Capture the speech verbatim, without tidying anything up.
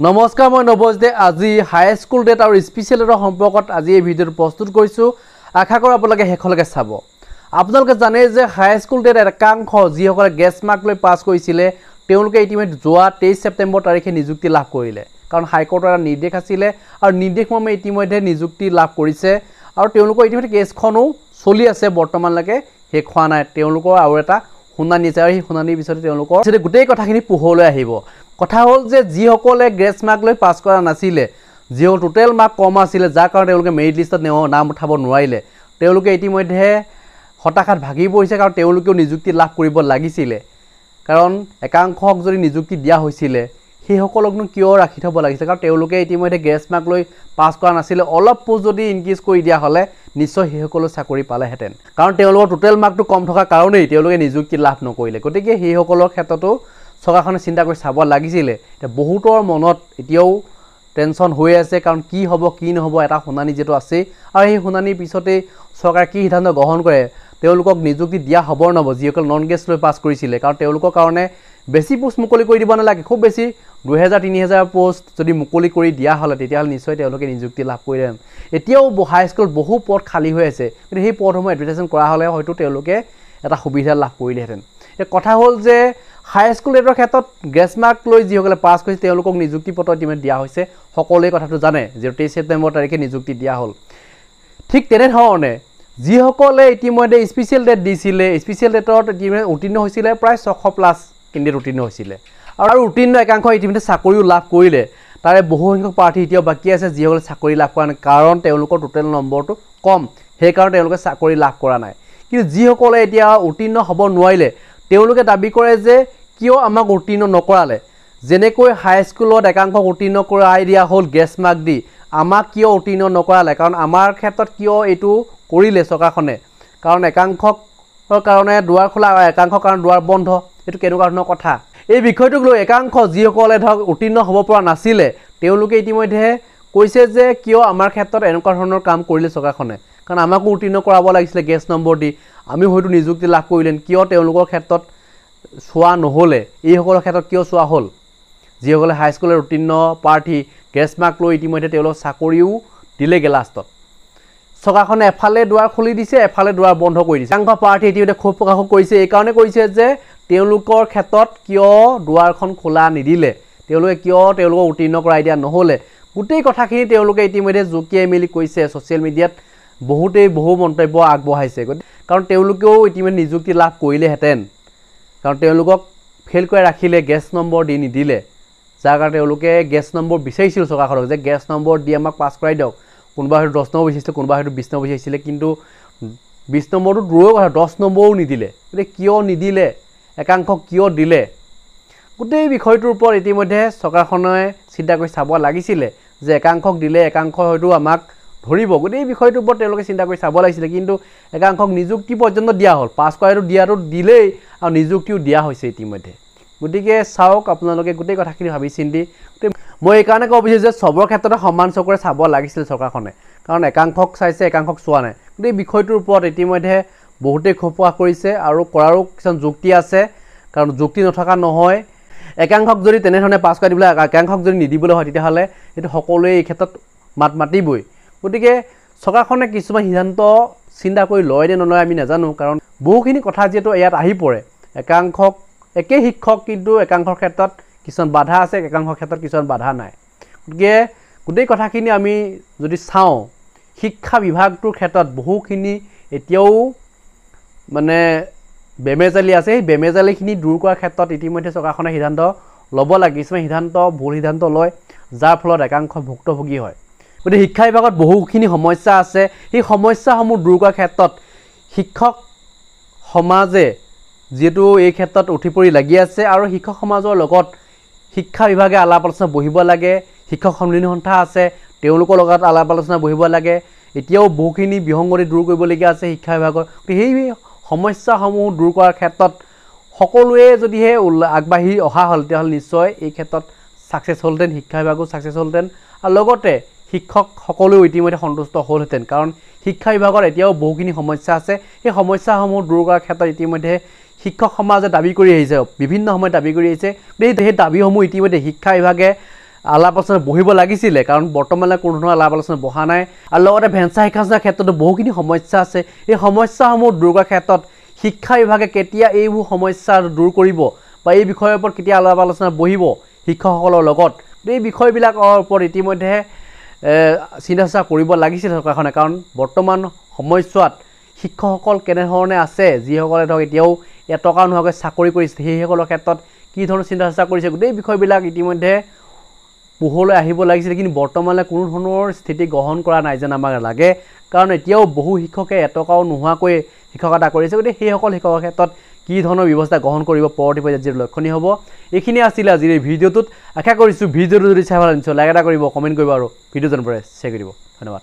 নমস্কাৰ মই নবজদে আজি হাই স্কুল ডেট আৰু স্পেশাল ডেটৰ সম্পৰ্কত আজি এই ভিডিঅ'টো প্ৰস্তুত কৰিছো আশা কৰোঁ আপোনালোকে হেকলৈকে চাব আপোনালোকে জানে যে হাই স্কুল ডেট একাংশ যিসকলে গেছ মাৰ্ক লৈ পাছ কৰিছিলে তেওঁলোকে ইতিমধ্যে যোৱা তেইছ ছেপ্টেম্বৰ তাৰিখে নিযুক্তি লাভ কৰিলে কাৰণ হাইকোৰ্টৰ এটা নিৰ্দেশ আছিল আৰু নিৰ্দেশ মৰ্মে ইতিমধ্যে নিযুক্তি লাভ কৰিছে আৰু তেওঁলোকৰ ইতিমধ্যে কেছখনো চলি আছে বৰ্তমানলৈকে শেষ হোৱা নাই তেওঁলোকৰ আৰু এটা শুনানি আছে আৰু এই শুনানিৰ পিছতে তেওঁলোকৰ গোটেই কথাখিনি পোহৰলৈ আহিব কথা হ'ল যে যিসকলে গ্ৰেছ মাৰ্ক লৈ পাছ কৰা নাছিলে যিও টোটেল মাৰ্ক কম আছিল যাৰ কাৰণে তেওঁলোকে মেৰিট লিষ্টত নাম উঠাব নোৱাৰিলে তেওঁলোকে ইতিমধ্যে হতাশাত ভাগি পৰিছে কাৰণ তেওঁলোকেও নিযুক্তি লাভ কৰিব লাগিছিল কাৰণ একাংশক যদি নিযুক্তি দিয়া হৈছিল সেই সকলকনো কিয় ৰাখি থব লাগিছিল কাৰণ তেওঁলোকে ইতিমধ্যে গ্ৰেছ মাৰ্ক লৈ পাছ কৰা নাছিল অলপ পোজ যদি ইনক্ৰিজ কৰি দিয়া হলে নিশ্চয় সেই সকলো চাকৰি পালেহেঁতেন কাৰণ তেওঁলোকৰ টোটেল মাৰ্কটো কম থকা কাৰণেই তেওঁলোকে নিযুক্তি লাভ নকৰিলে গতিকে সেই সকলৰ ক্ষেত্ৰতো সৰকাৰখনে চিন্তা কৰি চাব লাগিছিল এটা বহুতৰ মনত এতিয়াও টেনশন হৈ আছে কাৰণ কি হ'ব কি নহব এটা শুনানি যেটো আছে আৰু এই শুনানিৰ পিছতে সৰকাৰে কি সিদ্ধান্ত গ্ৰহণ কৰে তেওঁলোকক নিযুক্তি দিয়া হ'ব নহব যিসকল নন গেছ লৈ পাছ কৰিছিল কাৰণ তেওঁলোকৰ কাৰণে বেছি পোষ্ট মুকলি কৰি দিব নালাগে খুব বেছি দুই হাজাৰ তিনি হাজাৰ পোষ্ট যদি মুকলি কৰি দিয়া হলে তেতিয়াহলে নিশ্চয় তেওঁলোকে নিযুক্তি লাভ কৰিলেন এতিয়াও হাই স্কুল বহু পদ খালী হৈ আছে কিন্তু সেই পদসমূহ এডভাৰটাইজমেণ্ট কৰা হলে হয়তো তেওঁলোকে এটা সুবিধা লাভ কৰিলেহেঁতেন এই কথা হ'ল যে হাই স্কুল ডেটৰ ক্ষেত্ৰত গ্ৰেছ মাৰ্ক লৈ যিসকলে পাছ কৰিছে তেওঁলোকক নিযুক্তি পত্ৰ ইতিমধ্যে দিয়া হৈছে সকলোৱে কথাটো জানে যে তেইছ ছেপ্টেম্বৰ তাৰিখে নিযুক্তি দিয়া হ'ল ঠিক তেনেধৰণে যিসকলে ইতিমধ্যে স্পেচিয়েল ডেট দিছিলে স্পেচিয়েল ডেটত ইতিমধ্যে উত্তীৰ্ণ হৈছিলে প্ৰায় ছশ প্লাছ কেণ্ডিডেট উত্তীৰ্ণ হৈছিলে আৰু উত্তীৰ্ণ একাংশ ইতিমধ্যে চাকৰিও লাভ কৰিলে তাৰে বহু সংখ্যক প্ৰাৰ্থী এতিয়াও বাকী আছে যিসকলে চাকৰি লাভ কৰা নাই কাৰণ তেওঁলোকৰ টোটেল নম্বৰটো কম সেইকাৰণে তেওঁলোকে চাকৰি লাভ কৰা নাই কিন্তু যিসকলে এতিয়া উত্তীৰ্ণ হ'ব নোৱাৰিলে তেওঁলোকে দাবী কৰে যে কিয় আমাক উত্তীৰ্ণ নকৰালে যেনেকৈ হাই স্কুলত একাংশক উত্তীৰ্ণ কৰাই দিয়া হ'ল গ্ৰেছ মাৰ্ক দি আমাক কিয় উত্তীৰ্ণ নকৰালে কাৰণ আমাৰ ক্ষেত্ৰত কিয় এইটো কৰিলে চৰকাৰখনে কাৰণ একাংশৰ কাৰণে দুৱাৰ খোলা আৰু একাংশৰ কাৰণে দুৱাৰ বন্ধ এইটো কেনেকুৱা ধৰণৰ কথা এই বিষয়টোক লৈ একাংশ যিসকলে ধৰক উত্তীৰ্ণ হ'ব পৰা নাছিলে তেওঁলোকে ইতিমধ্যে কৈছে যে কিয় আমাৰ ক্ষেত্ৰত এনেকুৱা ধৰণৰ কাম কৰিলে চৰকাৰখনে কাৰণ আমাকো উত্তীৰ্ণ কৰাব লাগিছিলে গেছ নম্বৰ দি আমি হয়তো নিযুক্তি লাভ কৰিলেন কিয় তেওঁলোকৰ ক্ষেত্ৰত চোৱা নহ'লে এইসকলৰ ক্ষেত্ৰত কিয় চোৱা হ'ল যিসকলে হাই স্কুলৰ উত্তীৰ্ণ প্ৰাৰ্থী গ্ৰেছ মাৰ্ক লৈ ইতিমধ্যে তেওঁলোক চাকৰিও দিলেগৈ লাষ্টত চৰকাৰখনে এফালে দুৱাৰ খুলি দিছে এফালে দুৱাৰ বন্ধ কৰি দিছে একাংশ প্ৰাৰ্থী ইতিমধ্যে ক্ষোভ প্ৰকাশ কৰিছে এইকাৰণে কৰিছে যে তেওঁলোকৰ ক্ষেত্ৰত কিয় দুৱাৰখন খোলা নিদিলে তেওঁলোকে কিয় তেওঁলোকক উত্তীৰ্ণ কৰাই দিয়া নহ'লে গোটেই কথাখিনি তেওঁলোকে ইতিমধ্যে জুকিয়াই মেলি কৈছে ছ'চিয়েল মিডিয়াত বহুতেই বহু মন্তব্য আগবঢ়াইছে কাৰণ তেওঁলোকেও ইতিমধ্যে নিযুক্তি লাভ কৰিলেহেঁতেন কাৰণ তেওঁলোকক ফেইল কৰি ৰাখিলে গেছ নম্বৰ দি নিদিলে যাৰ কাৰণে তেওঁলোকে গেছ নম্বৰ বিচাৰিছিল চৰকাৰখনক যে গেছ নম্বৰ দি আমাক পাছ কৰাই দিয়ক কোনোবা হয়তো দহ নম্বৰ বিচাৰিছিলে কোনোবা হয়তো বিছ নম্বৰ বিচাৰিছিলে কিন্তু বিছ নম্বৰটো দূৰৰ কথা দহ নম্বৰো নিদিলে গতিকে কিয় নিদিলে একাংশক কিয় দিলে গোটেই বিষয়টোৰ ওপৰত ইতিমধ্যে চৰকাৰখনে চিন্তা কৰি চাব লাগিছিলে যে একাংশক দিলে একাংশ হয়তো আমাক ধৰিব গোটেই বিষয়টোৰ ওপৰত তেওঁলোকে চিন্তা কৰি চাব লাগিছিলে কিন্তু একাংশক নিযুক্তি পৰ্যন্ত দিয়া হ'ল পাছ কৰাটো দিয়াটো দিলেই আৰু নিযুক্তিও দিয়া হৈছে ইতিমধ্যে গতিকে চাওক আপোনালোকে গোটেই কথাখিনি ভাবি চিন্তি মই এইকাৰণে ক'ব বিচাৰিছোঁ যে চবৰ ক্ষেত্ৰতে সমান চকুৰে চাব লাগিছিল চৰকাৰখনে কাৰণ একাংশক চাইছে একাংশক চোৱা নাই গোটেই বিষয়টোৰ ওপৰত ইতিমধ্যে বহুতেই ক্ষোভ প্ৰকাশ কৰিছে আৰু কৰাৰো কিছুমান যুক্তি আছে কাৰণ যুক্তি নথকা নহয় একাংশক যদি তেনেধৰণে পাছ কৰাই দিবলৈ একাংশক যদি নিদিবলৈ হয় তেতিয়াহ'লে এইটো সকলোৱে এই ক্ষেত্ৰত মাত মাতিবই গতিকে চৰকাৰখনে কিছুমান সিদ্ধান্ত চিন্তা কৰি লয় নে নলয় আমি নাজানো কাৰণ বহুখিনি কথা যিহেতু ইয়াত আহি পৰে একাংশক একে শিক্ষক কিন্তু একাংশৰ ক্ষেত্ৰত কিছুমান বাধা আছে একাংশৰ ক্ষেত্ৰত কিছুমান বাধা নাই গতিকে গোটেই কথাখিনি আমি যদি চাওঁ শিক্ষা বিভাগটোৰ ক্ষেত্ৰত বহুখিনি এতিয়াও মানে বেমেজালি আছে সেই বেমেজালিখিনি দূৰ কৰাৰ ক্ষেত্ৰত ইতিমধ্যে চৰকাৰখনে সিদ্ধান্ত ল'ব লাগে কিছুমান সিদ্ধান্ত ভুল সিদ্ধান্ত লয় যাৰ ফলত একাংশ ভুক্তভোগী হয় গতিকে শিক্ষা বিভাগত বহুখিনি সমস্যা আছে সেই সমস্যাসমূহ দূৰ কৰাৰ ক্ষেত্ৰত শিক্ষক সমাজে যেটো এই ক্ষেত্ৰত উঠি পৰি লাগি আছে আৰু শিক্ষক সমাজৰ লগত শিক্ষা বিভাগে আলাপ আলোচনা বহিব লাগে শিক্ষক সন্মিলনী সন্থা আছে তেওঁলোকৰ লগত আলাপ আলোচনা বহিব লাগে এতিয়াও বহুখিনি বিসংগতি দূৰ কৰিবলগীয়া আছে শিক্ষা বিভাগৰ সেই সমস্যাসমূহ দূৰ কৰাৰ ক্ষেত্ৰত সকলোৱে যদিহে আগবাঢ়ি অহা হ'ল তেতিয়াহ'লে নিশ্চয় এই ক্ষেত্ৰত ছাকচেছ হ'লহেঁতেন শিক্ষা বিভাগো ছাকচেছ হ'লহেঁতেন আৰু লগতে শিক্ষক সকলেও ইতিমধ্যে সন্তুষ্ট হ'লহেঁতেন কাৰণ শিক্ষা বিভাগত এতিয়াও বহুখিনি সমস্যা আছে সেই সমস্যাসমূহ দূৰ কৰাৰ ক্ষেত্ৰত ইতিমধ্যে শিক্ষক সমাজে দাবী কৰি আহিছে বিভিন্ন সময়ত দাবী কৰি আহিছে সেই দাবীসমূহ ইতিমধ্যে শিক্ষা বিভাগে আলাপ আলোচনা বহিব লাগিছিলে কাৰণ বৰ্তমানলৈ কোনো ধৰণৰ আলাপ আলোচনা বহা নাই আৰু লগতে ভেঞ্চাৰ শিক্ষাৰ ক্ষেত্ৰতো বহুখিনি সমস্যা আছে এই সমস্যাসমূহ দূৰ কৰাৰ ক্ষেত্ৰত শিক্ষা বিভাগে কেতিয়া এইবোৰ সমস্যা দূৰ কৰিব বা এই বিষয়ৰ ওপৰত কেতিয়া আলাপ আলোচনা বহিব শিক্ষকসকলৰ লগত এই বিষয়বিলাকৰ ওপৰত ইতিমধ্যে চিন্তা চৰ্চা কৰিব লাগিছিল চৰকাৰখনে কাৰণ বৰ্তমান সময়ছোৱাত শিক্ষকসকল কেনেধৰণে আছে যিসকলে ধৰক এতিয়াও এটকা নোহোৱাকৈ চাকৰি কৰিছে সেইসকলৰ ক্ষেত্ৰত কি ধৰণৰ চিন্তা চৰ্চা কৰিছে গোটেই বিষয়বিলাক ইতিমধ্যে পোহৰলৈ আহিব লাগিছিল কিন্তু বৰ্তমানলৈ কোনো ধৰণৰ স্থিতি গ্ৰহণ কৰা নাই যেন আমাক লাগে কাৰণ এতিয়াও বহু শিক্ষকে এটকাও নোহোৱাকৈ শিক্ষকতা কৰিছে গতিকে সেইসকল শিক্ষকৰ ক্ষেত্ৰত কি ধৰণৰ ব্যৱস্থা গ্ৰহণ কৰিব পৰৱৰ্তী পৰ্যায়ত যিটো লক্ষণীয় হ'ব এইখিনি আছিল আজিৰ এই ভিডিঅ'টোত আশা কৰিছোঁ ভিডিঅ'টো যদি চাই ভাল লাগিছে লাইক এটা কৰিব কমেণ্ট কৰিব আৰু ভিডিঅ'জন পৰে শ্বেয়াৰ কৰিব ধন্যবাদ।